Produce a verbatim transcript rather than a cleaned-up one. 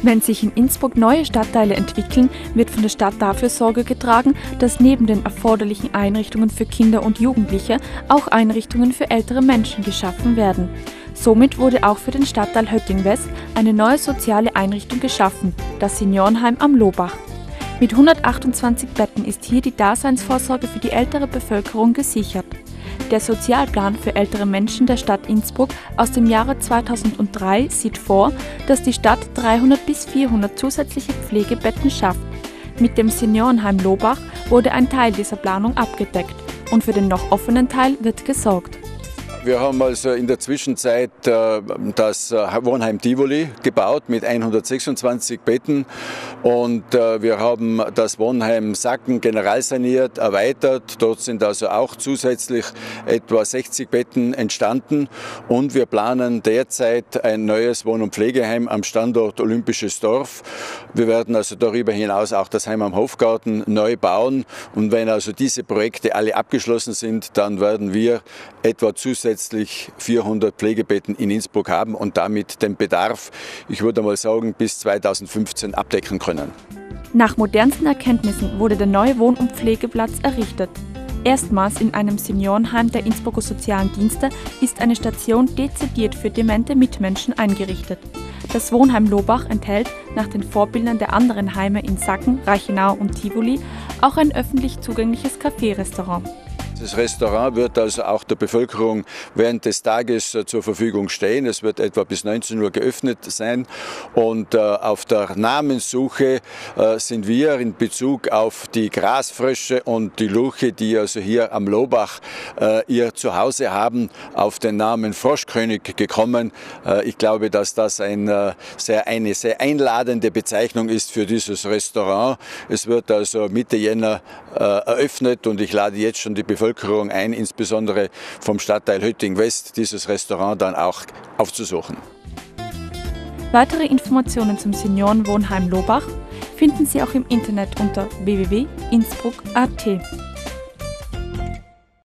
Wenn sich in Innsbruck neue Stadtteile entwickeln, wird von der Stadt dafür Sorge getragen, dass neben den erforderlichen Einrichtungen für Kinder und Jugendliche auch Einrichtungen für ältere Menschen geschaffen werden. Somit wurde auch für den Stadtteil Hötting-West eine neue soziale Einrichtung geschaffen, das Seniorenheim am Lohbach. Mit hundertachtundzwanzig Betten ist hier die Daseinsvorsorge für die ältere Bevölkerung gesichert. Der Sozialplan für ältere Menschen der Stadt Innsbruck aus dem Jahre zweitausenddrei sieht vor, dass die Stadt dreihundert bis vierhundert zusätzliche Pflegebetten schafft. Mit dem Seniorenheim Lohbach wurde ein Teil dieser Planung abgedeckt und für den noch offenen Teil wird gesorgt. Wir haben also in der Zwischenzeit äh, das Wohnheim Tivoli gebaut mit hundertsechsundzwanzig Betten und äh, wir haben das Wohnheim Sacken generalsaniert, erweitert. Dort sind also auch zusätzlich etwa sechzig Betten entstanden und wir planen derzeit ein neues Wohn- und Pflegeheim am Standort Olympisches Dorf. Wir werden also darüber hinaus auch das Heim am Hofgarten neu bauen und wenn also diese Projekte alle abgeschlossen sind, dann werden wir etwa zusätzlich vierhundert Pflegebetten in Innsbruck haben und damit den Bedarf, ich würde mal sagen, bis zweitausendfünfzehn abdecken können. Nach modernsten Erkenntnissen wurde der neue Wohn- und Pflegeplatz errichtet. Erstmals in einem Seniorenheim der Innsbrucker Sozialen Dienste ist eine Station dezidiert für demente Mitmenschen eingerichtet. Das Wohnheim Lohbach enthält, nach den Vorbildern der anderen Heime in Sacken, Reichenau und Tivoli, auch ein öffentlich zugängliches Café-Restaurant. Das Restaurant wird also auch der Bevölkerung während des Tages zur Verfügung stehen. Es wird etwa bis neunzehn Uhr geöffnet sein und äh, auf der Namenssuche äh, sind wir in Bezug auf die Grasfrösche und die Lurche, die also hier am Lohbach äh, ihr Zuhause haben, auf den Namen Froschkönig gekommen. Äh, ich glaube, dass das ein, äh, sehr, eine sehr einladende Bezeichnung ist für dieses Restaurant. Es wird also Mitte Jänner äh, eröffnet und ich lade jetzt schon die Bevölkerung ein, insbesondere vom Stadtteil Hötting-West, dieses Restaurant dann auch aufzusuchen. Weitere Informationen zum Seniorenwohnheim Lohbach finden Sie auch im Internet unter w w w punkt innsbruck punkt a t.